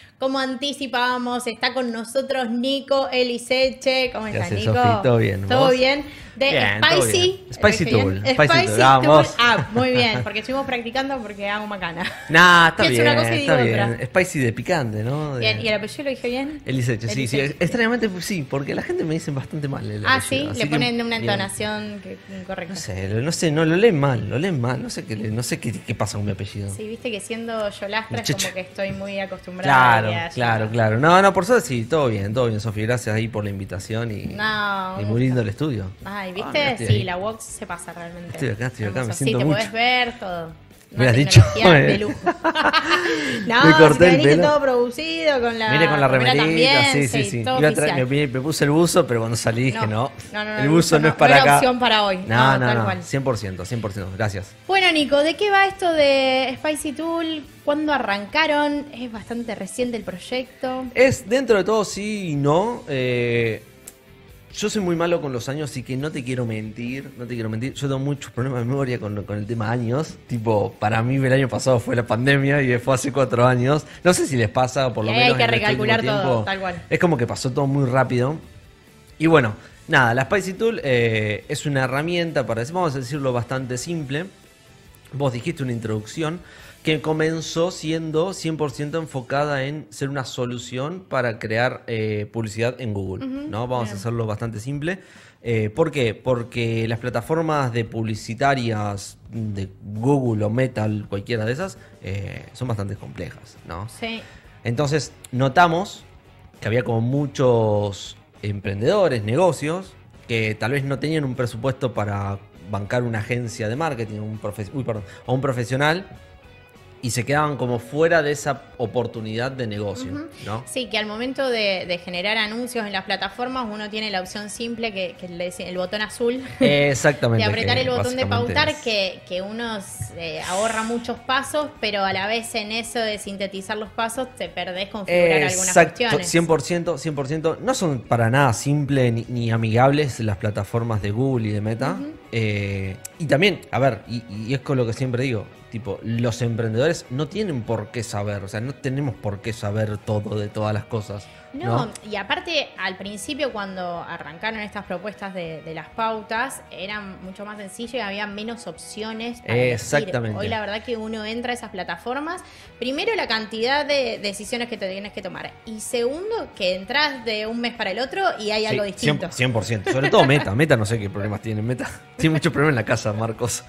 Como anticipábamos, está con nosotros Nico Eliseche. ¿Cómo estás, Gracias, Nico? Sofi. ¿Todo bien? ¿Todo ¿Vos? bien? De Bien, todo Spicy. bien. Spicy Tool. Spicy Tool Vamos. App. Muy bien, porque estuvimos practicando porque hago macana. Nah, está Pienso bien, una cosa y digo está bien. otra. Spicy de picante, ¿no? Bien, ¿y el apellido lo dije bien? Eliseche, sí, sí. Eliseche. Extrañamente sí, porque la gente me dice bastante mal el Ah, apellido, sí, así le que ponen una bien. entonación incorrecta. No sé, no lo leen mal, no sé qué pasa con mi apellido. Sí, viste que siendo yolastra es Cheche. como que estoy muy acostumbrada a que haya- Claro. No, por suerte sí, todo bien, Sofi. Gracias ahí por la invitación y No, muy lindo el estudio. Ay, ¿viste? mira, estoy Sí, ahí. la Vox se pasa realmente. Estoy acá, me Hermoso. siento Sí, te mucho. podés ver todo. Me has dicho, tecnología de lujo. No, Me corté si te el veniste pelo. todo producido con la Mire con la remera remerita, también, sí. todo Iba a traer- oficial. me puse el buzo, pero cuando salí dije no. No, El buzo no es para era acá. opción para hoy. No, tal cual. 100%, gracias. Bueno, Nico, ¿de qué va esto de Spicy Tool? ¿Cuándo arrancaron? Es bastante reciente el proyecto. Es dentro de todo sí y no. Yo soy muy malo con los años, así que no te quiero mentir. Yo tengo muchos problemas de memoria con el tema años. Tipo, para mí el año pasado fue la pandemia y fue hace 4 años. No sé si les pasa, o por lo Y ahí menos hay que en este recalcular último todo, tiempo. tal cual. Es como que pasó todo muy rápido. Y bueno, nada, la Spicy Tool es una herramienta para, vamos a decirlo, bastante simple. Vos dijiste una introducción que comenzó siendo 100% enfocada en ser una solución para crear publicidad en Google, ¿no? Vamos bien. a hacerlo bastante simple. ¿Por qué? Porque las plataformas de publicitarias de Google o Meta, cualquiera de esas, son bastante complejas, ¿no? Sí. Entonces notamos que había como muchos emprendedores, negocios, que tal vez no tenían un presupuesto para bancar una agencia de marketing o un profesional y se quedaban como fuera de esa oportunidad de negocio, ¿no? Sí, que al momento de generar anuncios en las plataformas uno tiene la opción simple que le dice el botón azul. Exactamente. De apretar que el botón de básicamente pautar es. que uno ahorra muchos pasos, pero a la vez en eso de sintetizar los pasos te perdés configurar algunas Exacto, cuestiones. 100%. No son para nada simples ni amigables las plataformas de Google y de Meta. Y también, a ver, y es con lo que siempre digo, tipo, los emprendedores no tienen por qué saber, o sea, no tenemos por qué saber todo de todas las cosas. No, ¿no? y aparte, al principio cuando arrancaron estas propuestas de las pautas, eran mucho más sencillo y había menos opciones para elegir. Exactamente. Hoy la verdad que uno entra a esas plataformas, primero la cantidad de decisiones que te tienes que tomar, y segundo, que entras de un mes para el otro y hay algo distinto. 100%, sobre todo Meta. Meta no sé qué problemas tiene. Meta tiene muchos problemas en la casa, Marcos.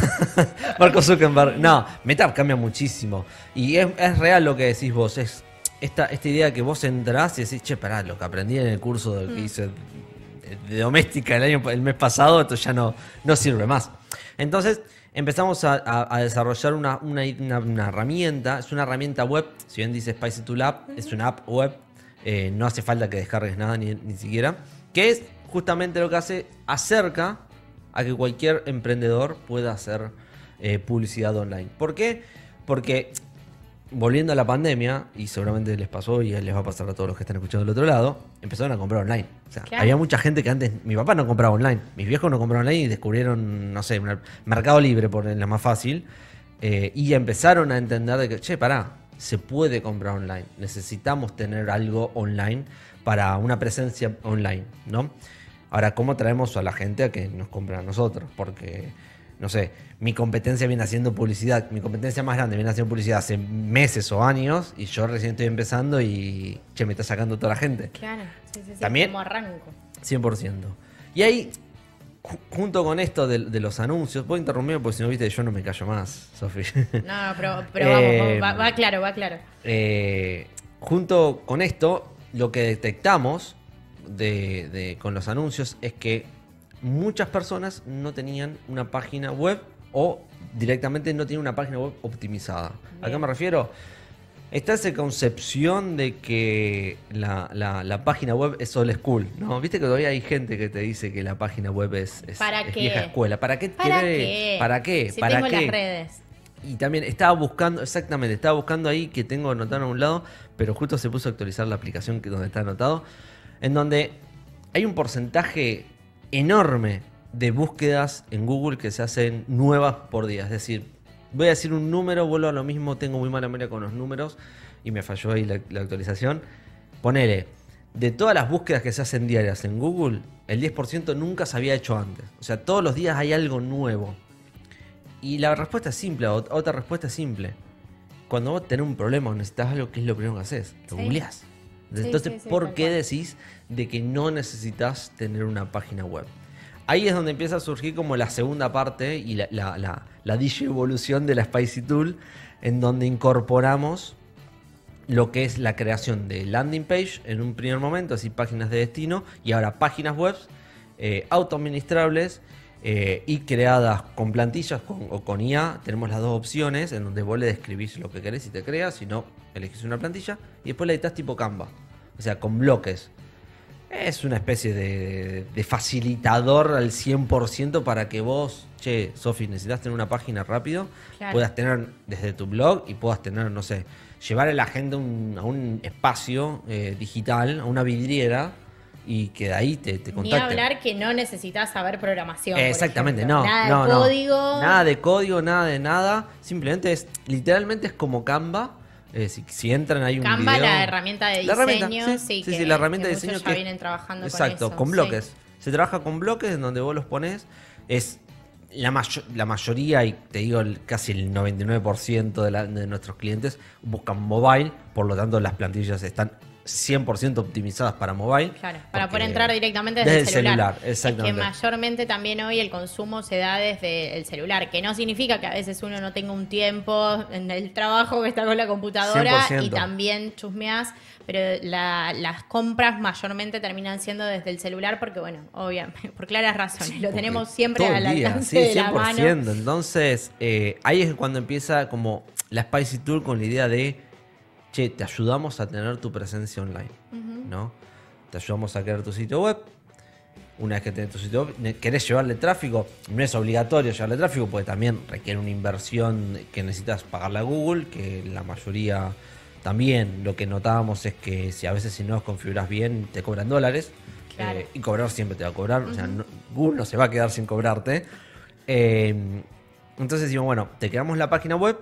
Marcos Zuckerberg. No, Meta cambia muchísimo. Y es real lo que decís vos, es esta idea que vos entrás y decís, che, pará, lo que aprendí en el curso que hice de doméstica el mes pasado, esto ya no sirve más. Entonces empezamos a desarrollar una herramienta, es una herramienta web, si bien dice Spicy Tool App, es una app web, no hace falta que descargues nada ni siquiera, que es justamente lo que acerca a que cualquier emprendedor pueda hacer publicidad online. ¿Por qué? Porque volviendo a la pandemia, y seguramente les pasó y les va a pasar a todos los que están escuchando del otro lado, empezaron a comprar online. O sea, Claro. había mucha gente que antes, mi papá no compraba online, mis viejos no compraban online y descubrieron, no sé, Mercado Libre por la más fácil, y empezaron a entender de que, che, pará, se puede comprar online, necesitamos tener algo online para una presencia online, ¿no? Ahora, ¿cómo traemos a la gente a que nos compre a nosotros? Porque, no sé, mi competencia viene haciendo publicidad, mi competencia más grande viene haciendo publicidad hace meses o años y yo recién estoy empezando y, che, me está sacando toda la gente. Claro, sí, También- como arranco. 100%. Y ahí, junto con esto de los anuncios, voy a interrumpirme porque si no, viste, yo no me callo más, Sofi. No, pero vamos, va claro. Junto con esto, lo que detectamos con los anuncios es que muchas personas no tenían una página web o directamente no tienen una página web optimizada. ¿A qué Bien. me refiero? Está esa concepción de que la página web es old school, ¿no? Viste que todavía hay gente que te dice que la página web es ¿Para qué? vieja escuela. ¿Para qué? ¿Para quiere- qué? ¿Para qué? Si ¿Para tengo qué? las redes. Y también estaba buscando ahí que tengo anotado a un lado, pero justo se puso a actualizar la aplicación donde está anotado, en donde hay un porcentaje enorme de búsquedas en Google que se hacen nuevas por día. Es decir, voy a decir un número, vuelvo a lo mismo, tengo muy mala memoria con los números. y me falló ahí la actualización. Ponele, de todas las búsquedas que se hacen diarias en Google, el 10% nunca se había hecho antes. O sea, todos los días hay algo nuevo. Y la respuesta es simple, otra respuesta es simple. Cuando vos tenés un problema o necesitas algo, ¿qué es lo primero que haces? Lo googleás. Entonces, ¿por qué decís de que no necesitas tener una página web? Ahí es donde empieza a surgir como la segunda parte y la digievolución de la Spicy Tool, en donde incorporamos lo que es la creación de landing page en un primer momento, así páginas de destino, y ahora páginas web autoadministrables y creadas con plantillas o con IA. Tenemos las dos opciones en donde vos le describís lo que querés y te creas, si no, elegís una plantilla y después la editas tipo Canva, o sea, con bloques. Es una especie de facilitador al 100% para que vos, che, Sofi, necesitas tener una página rápido, claro, puedas tener desde tu blog y puedas tener, no sé, llevar a la gente a un espacio digital, a una vidriera, y que de ahí te contacten. Ni hablar que no necesitas saber programación. Exactamente, no. Nada de código. Nada de código, nada de nada. Simplemente literalmente es como Canva. Si entran hay un Canva, video. la herramienta de diseño. Sí, la herramienta de diseño ya vienen trabajando exacto, con eso. Con bloques. Sí. Se trabaja con bloques en donde vos los pones. Es la mayoría, y te digo casi el 99% de nuestros clientes buscan mobile. Por lo tanto, las plantillas están 100% optimizadas para mobile. Claro, para poder entrar directamente desde el celular. Exactamente. Es que mayormente también hoy el consumo se da desde el celular, que no significa que a veces uno no tenga un tiempo en el trabajo que está con la computadora 100%. Y también chusmeás, pero las compras mayormente terminan siendo desde el celular porque, bueno, obviamente, por claras razones, lo tenemos siempre al alcance de la mano. Entonces, ahí es cuando empieza como la Spicy Tool con la idea de, che, te ayudamos a tener tu presencia online, ¿no? Te ayudamos a crear tu sitio web. Una vez que tenés tu sitio web, querés llevarle tráfico, no es obligatorio llevarle tráfico porque también requiere una inversión que necesitas pagarle a Google, que la mayoría también lo que notábamos es que si a veces si no los configuras bien te cobran dólares. Claro. Y cobrar siempre te va a cobrar, o sea, Google no se va a quedar sin cobrarte. Entonces decimos, bueno, te creamos la página web,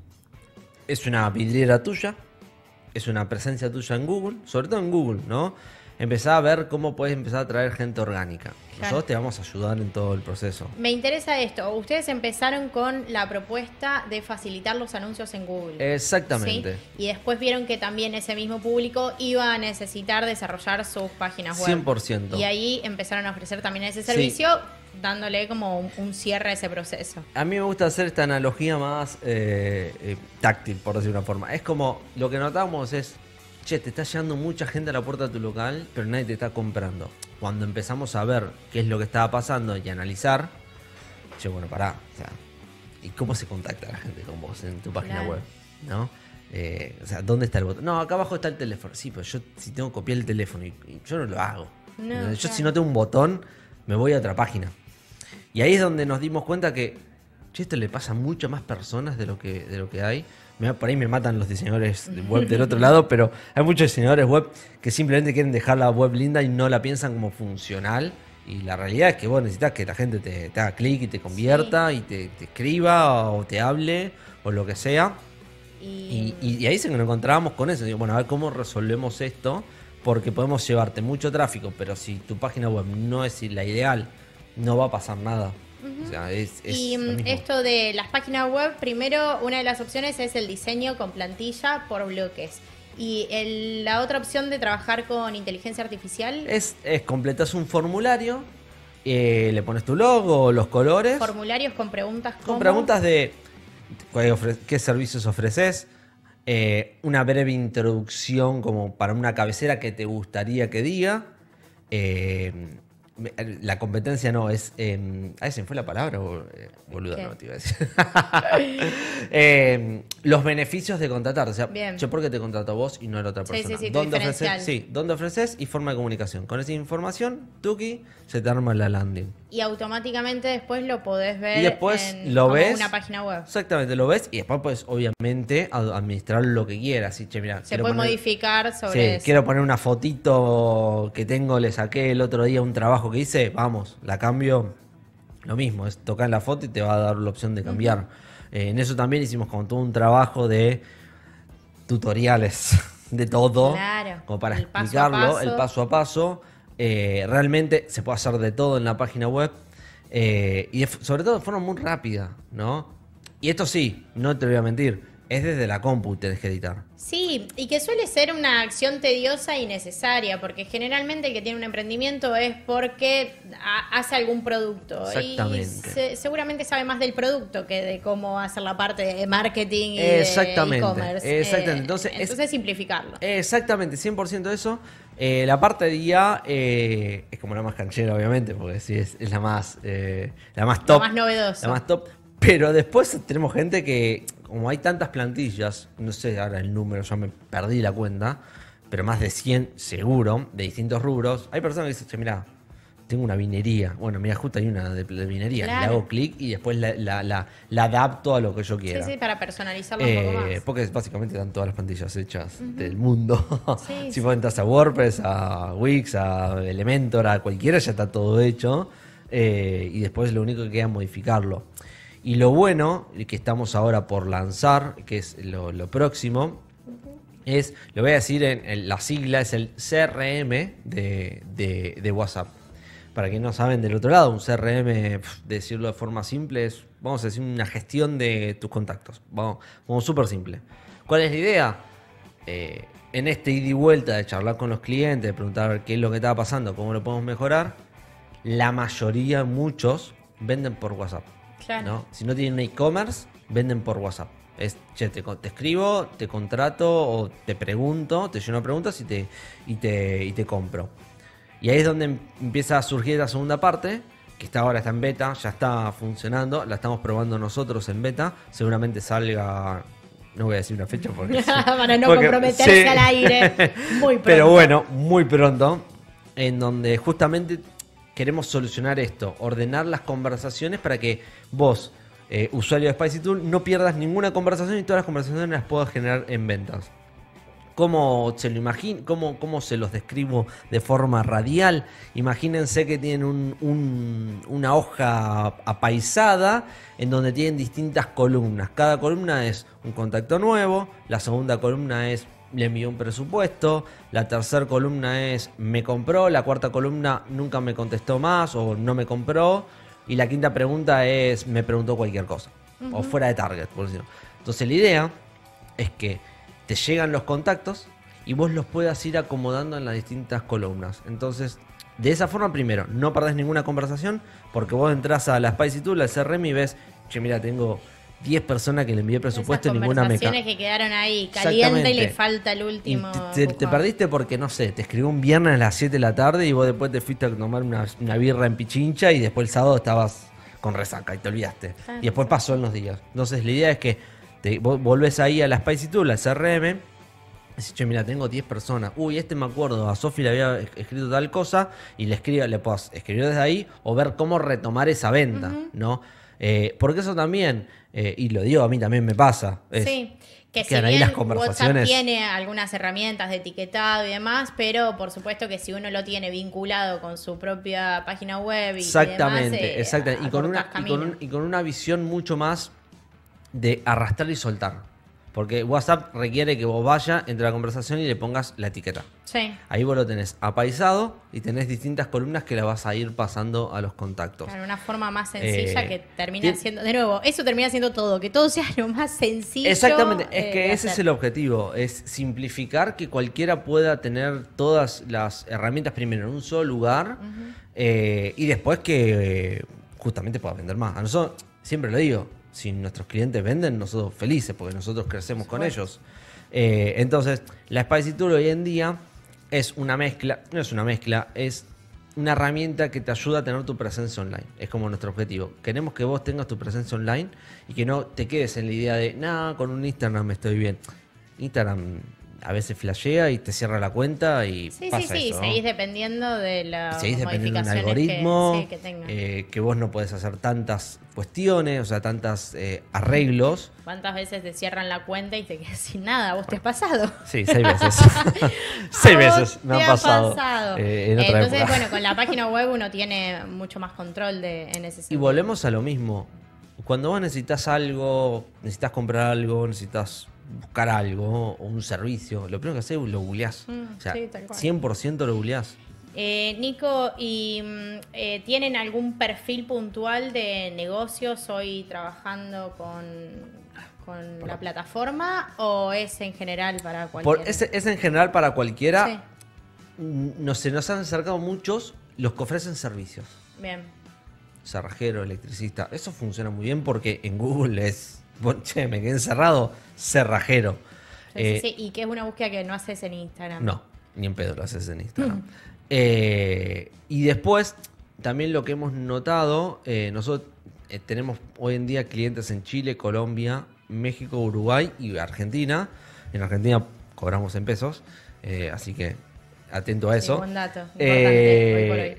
es una vidriera tuya, es una presencia tuya en Google, sobre todo en Google, ¿no? Empezá a ver cómo puedes empezar a traer gente orgánica. Claro. Nosotros te vamos a ayudar en todo el proceso. Me interesa esto. Ustedes empezaron con la propuesta de facilitar los anuncios en Google. Exactamente. ¿Sí? Y después vieron que también ese mismo público iba a necesitar desarrollar sus páginas web. 100%. Y ahí empezaron a ofrecer también ese servicio, sí, dándole como un cierre a ese proceso. A mí me gusta hacer esta analogía más táctil, por decir una forma. Es como, lo que notamos es, che, te está llegando mucha gente a la puerta de tu local, pero nadie te está comprando. Cuando empezamos a ver qué es lo que estaba pasando y analizar, che, bueno, pará, o sea, ¿y cómo se contacta la gente con vos en tu página web? ¿No? O sea, ¿dónde está el botón? No, acá abajo está el teléfono. Sí, pero yo si tengo que copiar el teléfono y yo no lo hago. No, yo si no tengo un botón, me voy a otra página. Y ahí es donde nos dimos cuenta que, che, esto le pasa a muchas más personas de lo que hay. Por ahí me matan los diseñadores web del otro lado, pero hay muchos diseñadores web que simplemente quieren dejar la web linda y no la piensan como funcional. Y la realidad es que vos necesitas que la gente te haga clic y te convierta, sí, y te escriba o te hable o lo que sea. Y ahí se nos encontrábamos con eso. Digo, bueno, a ver cómo resolvemos esto, porque podemos llevarte mucho tráfico, pero si tu página web no es la ideal, no va a pasar nada. O sea, y esto de las páginas web, primero una de las opciones es el diseño con plantilla por bloques. Y la otra opción de trabajar con inteligencia artificial es completas un formulario, le pones tu logo, los colores. Formularios con preguntas como... Con preguntas de qué servicios ofreces, una breve introducción como para una cabecera que te gustaría que diga. La competencia no, es... ¿ahí se me fue la palabra? Boluda, no te iba a decir. Los beneficios de contratar. O sea, yo por qué te contrato a vos y no a la otra persona. Sí, ¿Dónde ofreces? Sí, ¿dónde ofreces? Y forma de comunicación. Con esa información, tuki, se te arma la landing. Y automáticamente después lo podés ver y después como una página web. Exactamente, lo ves y después puedes obviamente administrar lo que quieras. Y, che, mirá, se puede modificar sobre eso. Quiero poner una fotito que tengo, le saqué el otro día un trabajo que hice, vamos, la cambio, lo mismo, es tocar la foto y te va a dar la opción de cambiar. En eso también hicimos como todo un trabajo de tutoriales de todo, Claro, como para el paso a explicarlo, paso. el paso a paso. Realmente se puede hacer de todo en la página web sobre todo de forma muy rápida, ¿no? Y esto sí, no te voy a mentir, es desde la compu tenés que editar. Sí, y que suele ser una acción tediosa y necesaria, porque generalmente el que tiene un emprendimiento es porque hace algún producto. Exactamente. Y seguramente sabe más del producto que de cómo hacer la parte de marketing y Exactamente, de e-commerce. exactamente. Entonces simplificarlo. Exactamente, 100% eso. La parte de IA es como la más canchera, obviamente, porque sí, es la más top. Lo más novedoso. La más top. Pero después tenemos gente que, como hay tantas plantillas, no sé ahora el número, ya me perdí la cuenta, pero más de 100 seguro, de distintos rubros. Hay personas que dicen, che, mirá, tengo una vinería. Bueno, mira, justo hay una de vinería. Claro. Le hago clic y después la adapto a lo que yo quiera. Sí, sí, para personalizarlo un poco más. Porque básicamente están todas las plantillas hechas del mundo. Sí, Si vos entras a WordPress, a Wix, a Elementor, a cualquiera, ya está todo hecho. Y después lo único que queda es modificarlo. Y lo bueno, que estamos ahora por lanzar, que es lo próximo, es, lo voy a decir en la sigla, es el CRM de WhatsApp. Para quienes no saben del otro lado, un CRM, decirlo de forma simple, es, vamos a decir, una gestión de tus contactos. Vamos, como súper simple. ¿Cuál es la idea? En este ida y vuelta de charlar con los clientes, de preguntar qué es lo que está pasando, cómo lo podemos mejorar, la mayoría, muchos, venden por WhatsApp. Claro. ¿No? Si no tienen un e-commerce, venden por WhatsApp. Es, che, te escribo, te contrato o te pregunto, te lleno preguntas y te compro. Y ahí es donde empieza a surgir la segunda parte, que ahora está en beta, ya está funcionando, la estamos probando nosotros en beta, seguramente salga, no voy a decir una fecha porque para no comprometerse sí. al aire, muy pronto. Pero bueno, muy pronto, en donde justamente queremos solucionar esto, ordenar las conversaciones para que vos, usuario de SpicyTool, no pierdas ninguna conversación y todas las conversaciones las puedas generar en ventas. ¿Cómo se lo imagino? ¿Cómo se los describo de forma radial? Imagínense que tienen una hoja apaisada en donde tienen distintas columnas. Cada columna es un contacto nuevo, la segunda columna es le envió un presupuesto, la tercera columna es me compró, la cuarta columna nunca me contestó más o no me compró, y la quinta pregunta es me preguntó cualquier cosa, o fuera de target, por decirlo. Entonces la idea es que te llegan los contactos y vos los puedas ir acomodando en las distintas columnas. Entonces, de esa forma, primero, no perdés ninguna conversación, porque vos entras a la SpicyTool, al CRM, y ves, che, mira, tengo 10 personas que le envié presupuesto y ninguna me... conversaciones que quedaron ahí caliente y le falta el último. Y te perdiste porque, no sé, te escribió un viernes a las 7 de la tarde y vos después te fuiste a tomar una birra en Pichincha y después el sábado estabas con resaca y te olvidaste. Y después pasó en los días. Entonces, la idea es que vos volvés ahí a la SpicyTool, al CRM, y decís, che, mira, tengo 10 personas. Uy, me acuerdo, a Sofi le había escrito tal cosa, y le podés escribir desde ahí o ver cómo retomar esa venta, ¿no? Porque eso también, y lo digo, a mí también me pasa. Sí, que si quedan ahí bien las conversaciones. WhatsApp tiene algunas herramientas de etiquetado y demás, pero por supuesto que si uno lo tiene vinculado con su propia página web y exactamente, demás, exactamente. Y con una visión mucho más de arrastrar y soltar. Porque WhatsApp requiere que vos vayas entre la conversación y le pongas la etiqueta. Sí. Ahí vos lo tenés apaisado y tenés distintas columnas que la vas a ir pasando a los contactos. Claro, una forma más sencilla que termina siendo... De nuevo, eso termina siendo todo, que todo sea lo más sencillo. Exactamente, es que ese es el objetivo, es simplificar que cualquiera pueda tener todas las herramientas primero en un solo lugar y después que justamente pueda vender más. A nosotros, siempre lo digo, si nuestros clientes venden, nosotros felices, porque nosotros crecemos con ellos. Entonces, la SpicyTool hoy en día es una mezcla, no es una mezcla, es una herramienta que te ayuda a tener tu presencia online. Es como nuestro objetivo. Queremos que vos tengas tu presencia online y que no te quedes en la idea de, con un Instagram estoy bien. Instagram a veces flashea y te cierra la cuenta y pasa eso, ¿no? Seguís dependiendo de las un algoritmo, que vos no podés hacer tantas cuestiones, o sea, tantas arreglos. ¿Cuántas veces te cierran la cuenta y te quedas sin nada? ¿Vos te has pasado? Sí, 6 veces. 6 veces me han pasado. En otra Entonces, época. bueno, con la página web uno tiene mucho más control en ese sentido. Y volvemos a lo mismo. Cuando vos necesitas algo, necesitas comprar algo, necesitas buscar algo o un servicio, lo primero que haces es lo googleás. O sea, sí, tal cual. 100% lo googleás. Nico, ¿y tienen algún perfil puntual de negocios hoy trabajando con la plataforma o es en general para cualquiera? Es en general para cualquiera. Sí. Se nos han acercado muchos los que ofrecen servicios. Bien. Cerrajero, electricista. Eso funciona muy bien porque en Google es, bueno, che, me quedé encerrado, cerrajero. Sí, y que es una búsqueda que no haces en Instagram. No, ni en pedo lo haces en Instagram. Y después, también lo que hemos notado, nosotros tenemos hoy en día clientes en Chile, Colombia, México, Uruguay y Argentina. En Argentina cobramos en pesos, así que atento a eso. Sí, buen dato, importante hoy por hoy.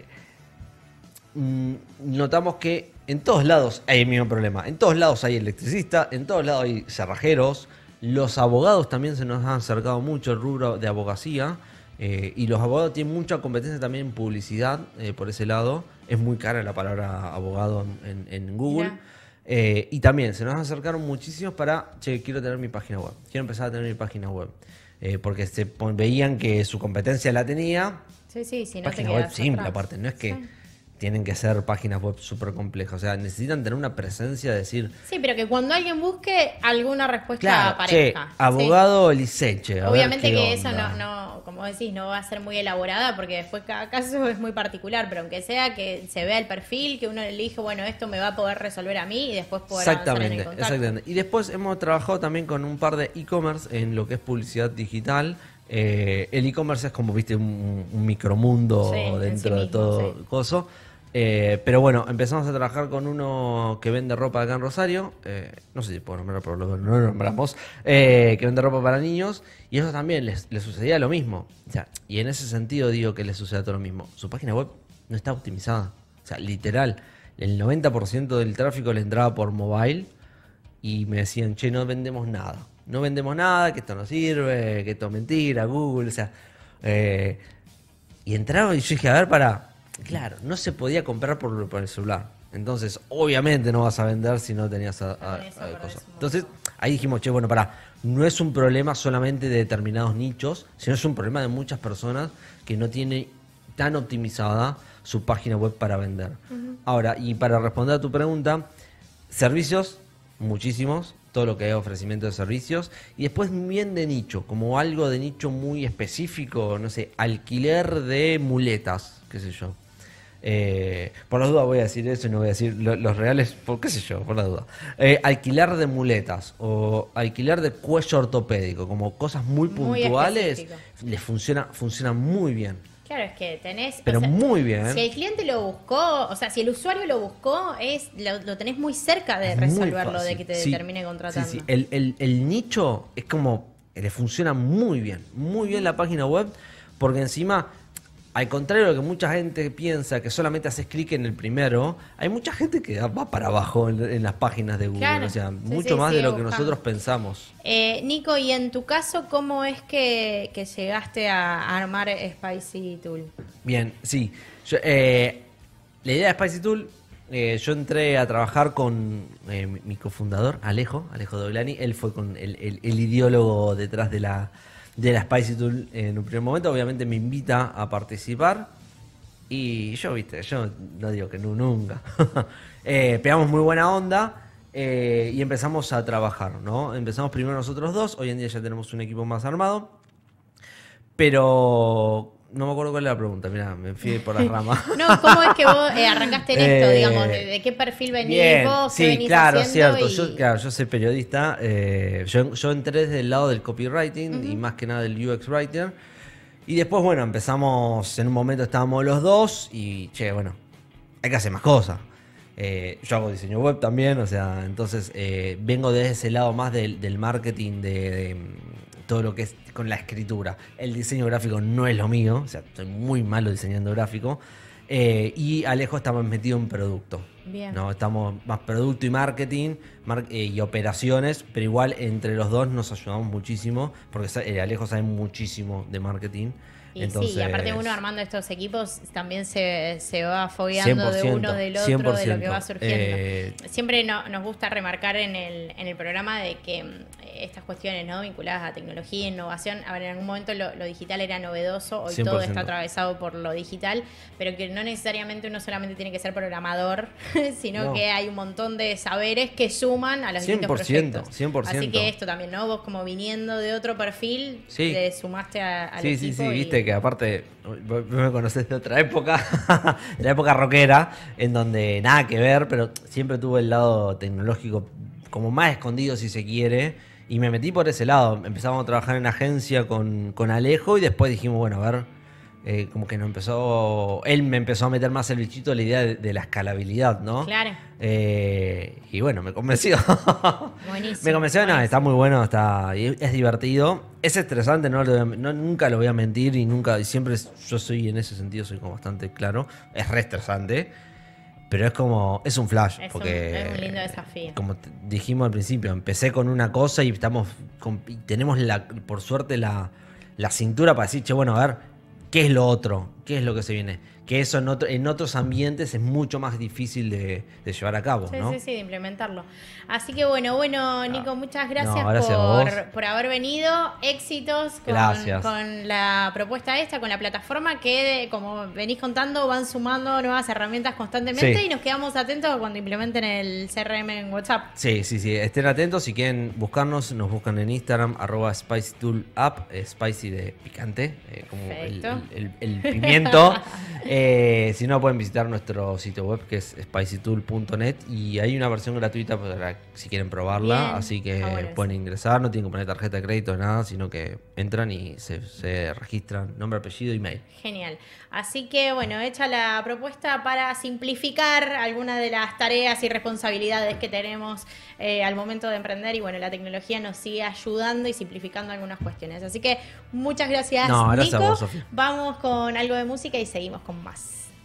Notamos que en todos lados hay el mismo problema. En todos lados hay electricistas, en todos lados hay cerrajeros. Los abogados también se nos han acercado mucho el rubro de abogacía. Y los abogados tienen mucha competencia también en publicidad por ese lado. Es muy cara la palabra abogado en Google. Y también se nos acercaron muchísimos para, che, quiero tener mi página web. Quiero empezar a tener mi página web. Porque veían que su competencia la tenía. Sí, si no página te web quedas simple atrás. aparte. No es que Sí. tienen que ser páginas web súper complejas. O sea, necesitan tener una presencia de decir... Sí, pero que cuando alguien busque alguna respuesta Claro, aparezca. che, abogado Liceche. a Obviamente ver qué que eso onda. no, como decís, no va a ser muy elaborada porque después cada caso es muy particular, pero aunque sea que se vea el perfil, que uno elige, bueno, esto me va a poder resolver a mí y después poder avanzar en el contacto. Exactamente. Y después hemos trabajado también con un par de e-commerce en lo que es publicidad digital. El e-commerce es como, viste, un micromundo Sí, en dentro sí de mismo, todo sí. coso. Pero bueno, empezamos a trabajar con uno que vende ropa acá en Rosario. No sé si puedo nombrar, pero no lo nombramos. Que vende ropa para niños. Y eso también les sucedía lo mismo. O sea, y en ese sentido digo que les sucede todo lo mismo. Su página web no está optimizada. O sea, literal, el 90% del tráfico le entraba por mobile. Y me decían, che, no vendemos nada. No vendemos nada, que esto no sirve, que esto es mentira, Google, o sea. Y entraba y yo dije, a ver, claro, no se podía comprar por el celular. Entonces, obviamente no vas a vender si no tenías cosas. Entonces, ahí dijimos, che, bueno, no es un problema solamente de determinados nichos, sino es un problema de muchas personas que no tienen tan optimizada su página web para vender. Ahora, y para responder a tu pregunta, servicios, muchísimos, todo lo que es ofrecimiento de servicios, y después bien de nicho, como algo de nicho muy específico, no sé, alquiler de muletas, qué sé yo. Por las dudas voy a decir eso y no voy a decir los reales, por qué sé yo, por la duda. Alquiler de muletas o alquiler de cuello ortopédico, como cosas muy puntuales, les funciona muy bien. Claro, es que tenés... Pero muy bien. Si el cliente lo buscó, o sea, si el usuario lo buscó, lo tenés muy cerca de resolverlo, de que te termine contratando. Sí. El nicho es como... Le funciona muy bien la página web, porque encima, al contrario de lo que mucha gente piensa, que solamente haces clic en el primero, hay mucha gente que va para abajo en las páginas de Google, claro. O sea, mucho más de lo que nosotros pensamos. Nico, y en tu caso, ¿cómo es que llegaste a armar Spicy Tool? Bien, sí. La idea de Spicy Tool, yo entré a trabajar con mi cofundador, Alejo Doglani. Él fue con el ideólogo detrás de la Spicy Tool en un primer momento. Obviamente me invita a participar. Y yo no digo que nunca. Pegamos muy buena onda. Y empezamos a trabajar, ¿no? Empezamos primero nosotros dos. Hoy en día ya tenemos un equipo más armado. Pero no me acuerdo cuál es la pregunta. Mirá, me fui por las ramas. No, ¿cómo es que vos arrancaste en esto, digamos? ¿De qué perfil venís bien, vos? sí, ¿Qué venís claro, haciendo? cierto. Yo soy periodista. Yo entré desde el lado del copywriting y más que nada del UX writer. Y después, bueno, empezamos, en un momento estábamos los dos y, bueno, hay que hacer más cosas. Yo hago diseño web también, o sea, entonces vengo desde ese lado más del marketing, de todo lo que es con la escritura. El diseño gráfico no es lo mío, o sea, soy muy malo diseñando gráfico. Y Alejo está más metido en producto. Bien. No, estamos más producto y marketing y operaciones, pero igual entre los dos nos ayudamos muchísimo, porque Alejo sabe muchísimo de marketing. Y Entonces, sí, y aparte uno armando estos equipos también se va fogueando de uno del otro, 100%. de lo que va surgiendo. Siempre nos gusta remarcar en el programa de que estas cuestiones, ¿no?, vinculadas a tecnología e innovación, a ver, en algún momento lo digital era novedoso, hoy 100%. todo está atravesado por lo digital, pero que no necesariamente uno solamente tiene que ser programador, sino que hay un montón de saberes que suman a los distintos proyectos. 100%. Así que esto también, ¿no? Vos como viniendo de otro perfil, le sumaste al equipo. Sí, viste que aparte vos me conocés de otra época, de la época rockera, en donde nada que ver, pero siempre tuve el lado tecnológico como más escondido, si se quiere, y me metí por ese lado. Empezamos a trabajar en agencia con Alejo y después dijimos, bueno, a ver, como que él me empezó a meter más el bichito la idea de la escalabilidad, ¿no? Claro. Y bueno, me convenció. Buenísimo. Me convenció, no, está muy bueno, es divertido. Es estresante, nunca lo voy a mentir y siempre yo soy en ese sentido, soy como bastante claro. Es re estresante, pero es un flash. Es porque un lindo desafío. Como dijimos al principio, empecé con una cosa y tenemos por suerte la cintura para decir, che, bueno, a ver, ¿qué es lo otro? ¿Qué es lo que se viene? Que eso en otros ambientes es mucho más difícil de llevar a cabo, ¿no? Sí, de implementarlo. Así que bueno, Nico, muchas gracias, por haber venido. Éxitos con la propuesta esta, con la plataforma que, como venís contando, van sumando nuevas herramientas constantemente y nos quedamos atentos cuando implementen el CRM en WhatsApp. Sí. Estén atentos. Si quieren buscarnos, nos buscan en Instagram, @SpicyToolApp, spicy de picante, como el pimiento. Si no, pueden visitar nuestro sitio web, que es spicytool.net, y hay una versión gratuita para si quieren probarla. Bien. Así que pueden ingresar, no tienen que poner tarjeta de crédito, nada, sino que entran y se registran nombre, apellido y mail. Genial. Así que bueno, hecha la propuesta para simplificar algunas de las tareas y responsabilidades que tenemos al momento de emprender, y bueno, la tecnología nos sigue ayudando y simplificando algunas cuestiones. Así que muchas gracias, Nico. Gracias a vos, Sofía. Vamos con algo de música y seguimos con más.